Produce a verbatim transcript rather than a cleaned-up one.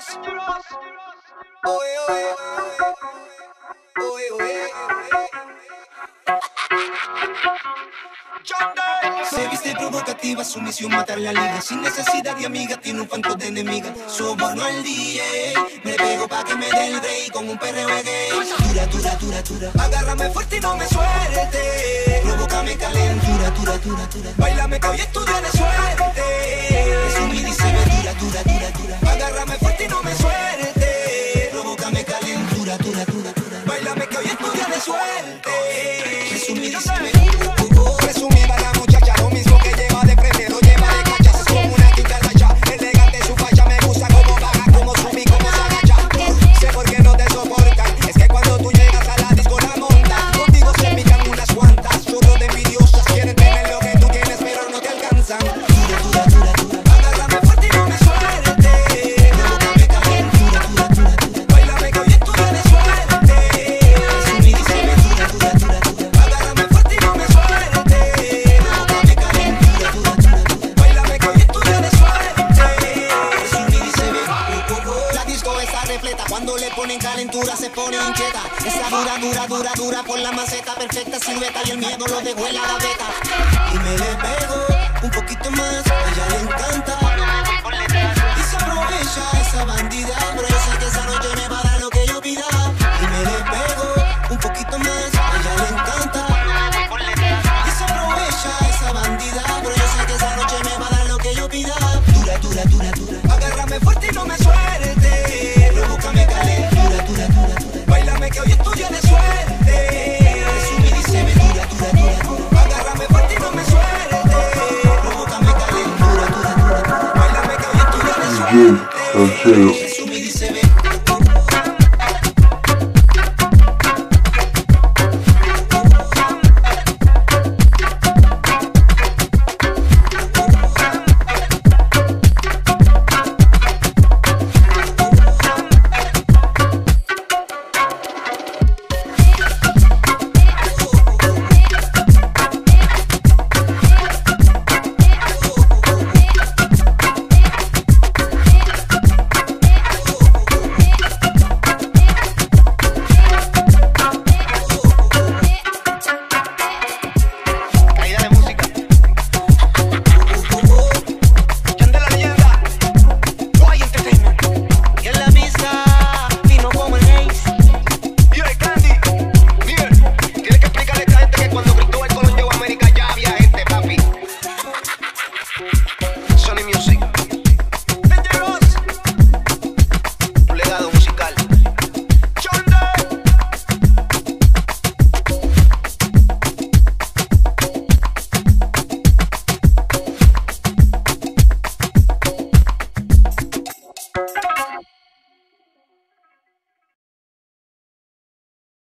Oye, oye, oye, oye. Se viste provocativa, su misión matar la liga. Sin necesidad de amiga, tiene un fanco de enemiga. Soborno al D J, me pego pa' que me dé el rey con un perreo gay. Dura, dura, dura, dura. Agárrame fuerte y no me suelte. Provócame calentura, dura, dura, dura. Bailame que hoy estudia de suerte. Es un midi se ve dura, dura, dura, dura. Agárrame fuerte y no me suelte. Provócame calentura, dura, dura, dura. Bailame que hoy estudia de suerte. Es un midi se ve dura. Presumida la muchacha, lo mismo que lleva de frente, lo lleva de cachas, es como una quintarracha. Elegante su facha, me gusta como baja, como sube y como se agacha. Sé por qué no te soportan, es que cuando tú llegas a la disco la monta. Contigo se pican unas cuantas, chorros de envidiosas, quieren tener lo que tú tienes pero no te alcanzan. Dura, dura, dura, dura. Agárrame fuerte y no me suelte. Provócame calentura, dura, dura, dura. Bailame que hoy estudia de suerte. Es un midi se ve dura, dura, dura, dura. Agárrame fuerte y no me suelte. Cuando le ponen calentura se pone inquieta. Esa dura, dura, dura, dura por la maceta. Perfecta silueta y el miedo lo dejó en la gaveta. Y me le pego un poquito más, a ella le encanta. Y se aprovecha esa bandida, pero yo sé que esa noche me va a dar lo que yo pida. Y me le pego un poquito más, a ella le encanta. Y se aprovecha esa bandida, pero yo sé que esa noche me va a dar lo que yo pida. Dura, dura, dura, dura. Agárrame fuerte y no me suelte. Provócame calentura, dura, dura, dura. Bailame que hoy estudia de suerte. Resumir y se ve dura, dura, dura, dura. Agárrame fuerte y no me suelte. Provócame calentura, dura, dura, dura. Bailame que hoy estudia de suerte.